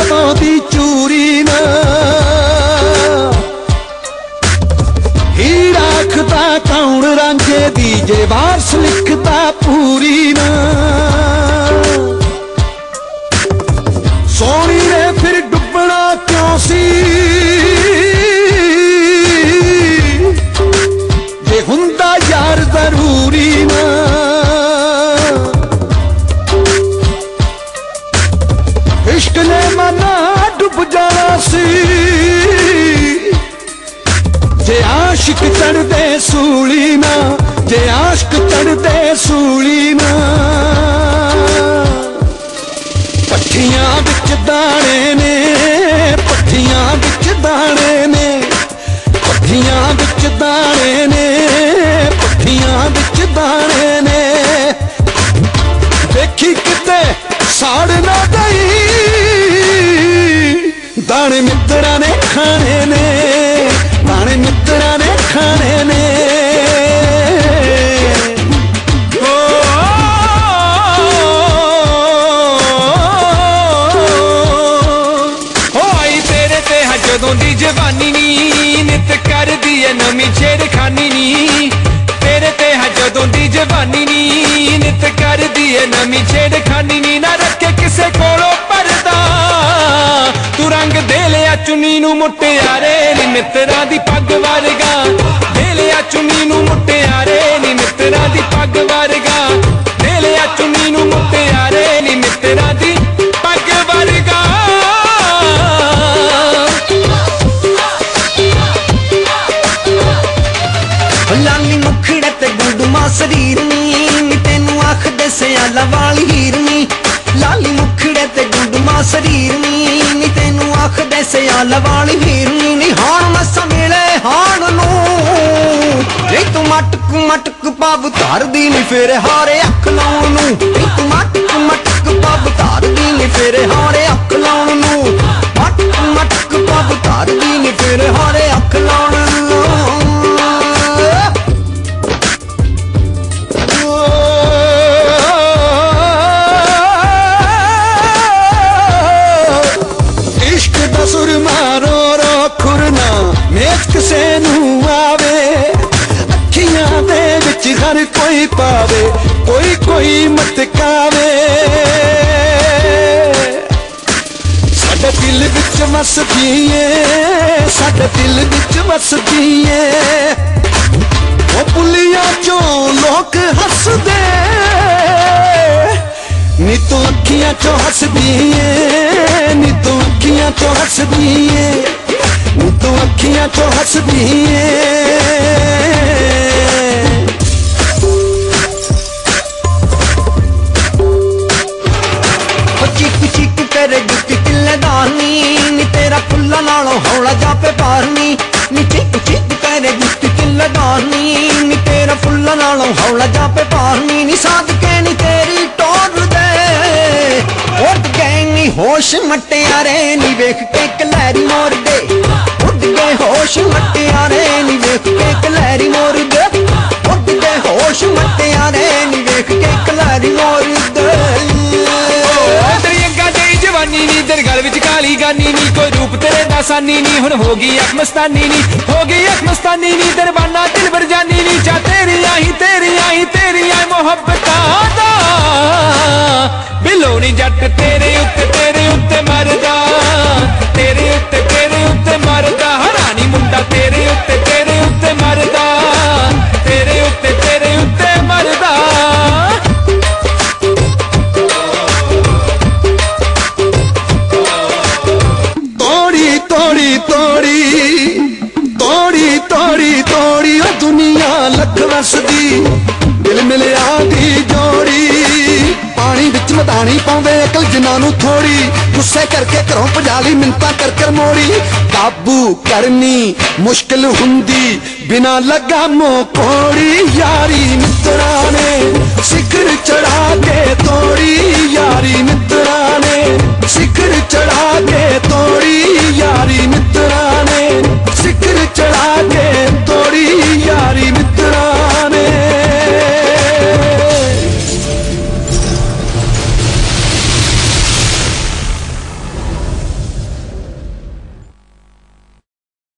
तो दी चूरी ना हीरा खता कौन रांझे दी जे वारस लिखता पूरी ना सोनी ने फिर डुबना क्यों सी जे हुंदा यार जरूरी ना इश्क ने मना डुब जाना सी जे आशिक चढ़दे सूली ना जे आशिक चढ़दे सूली ना पट्ठियां विच दाने ने पट्ठियां विच दाने ने पट्ठियां विच दाने ने पट्ठियां विच दाने ने देखी किते साड़ ना गई दाने मित्रा ने खाने ने दाने मित्रा ने खाने ने जदों दी जवानी नी नित कर दी है नमी छेड़खानी नी तेरे ते है जदों दी जवानी नी नित कर दी है नमी छेड़खानी नी ना रखे किसे कोलों परदा तू रंग दे लिया चुनी नू मुटियारे नी मित्रा दी पग वर्गा दे लिया चुनी नू मुटियारे नी मित्रा दी पग वर्गा दे लिया चुनी नू मुटियारे नी मित्रा दी पग वर्गा लाली मुखड़े ते गुंडमा शरीर नी तेनू आखदे सियाला वाली हीरनी लाली मुखड़े ते गुंडमा शरीर नी तेनू आखदे सियाला वाली हीरनी नी हाण मसा मिले हाण नू नी तू मटक मटक पब धर दी नी फिर हारे अख लाउण नू नी तू मटक मटक पब धर दी नी फिर हारे अख लाउण नू मटक मटक पब धर दी नी फिर हारे अख लाउण नू सुर मारो रो खुरना मेच किसे नू आवे अखियां दे विच हर कोई पावे कोई कोई मटकावे साडे दिल विच वसदी ऐ साडे दिल विच वसदी ऐ ओ पुलियां चों लोक हसदे नी तू अखियां चो हसदी ऐ नी तू अखियां चो हसदी ऐ नी तू अखियां चो हसदी ऐ चीक चीक तेरे जुत्ती किल्ले दानी नी तेरा फुल्ला नालों हौला जापे पारनी नी चीक चीक तेरे जुत्ती किल्ले दानी नी तेरा फुल्ला नालों हौला जापे पारनी नी सादके नी तेरी टोर दे उड़ गए नी होश मटियारे नी वेख के कलैरी मोर दे उड़ गए होश मटियारे नी वेख के कलैरी मोर दे उड़ गए होश मटियारे नी वेख के कलैरी मोर दे जवानी नी तेरे गल विच काली गानी नी कोई रूप तेरे दा सानी नी हुण हो गई अख मस्तानी नी हो गई अख मस्तानी नी तेरे बाना दिल भर जानी नी चा तेरी आई मोहब्बतां दा बिलो नी जट तेरे उत्ते मरदा तेरे उत्ते मरदा हरानी मुंडा तेरे उत्ते मरदा तेरे उत्ते मरदा तोड़ी ओ दुनिया लख वसदी दिल मिलिया दी जोड़ी पानी विच मदानी पाउंदे अकल जिन्हां नूं थोड़ी गुस्से करके घरों भजाली मिन्नतां कर कर मोड़ी काबू करनी मुश्किल हुंदी बिना लगा मोह कोड़ी यारी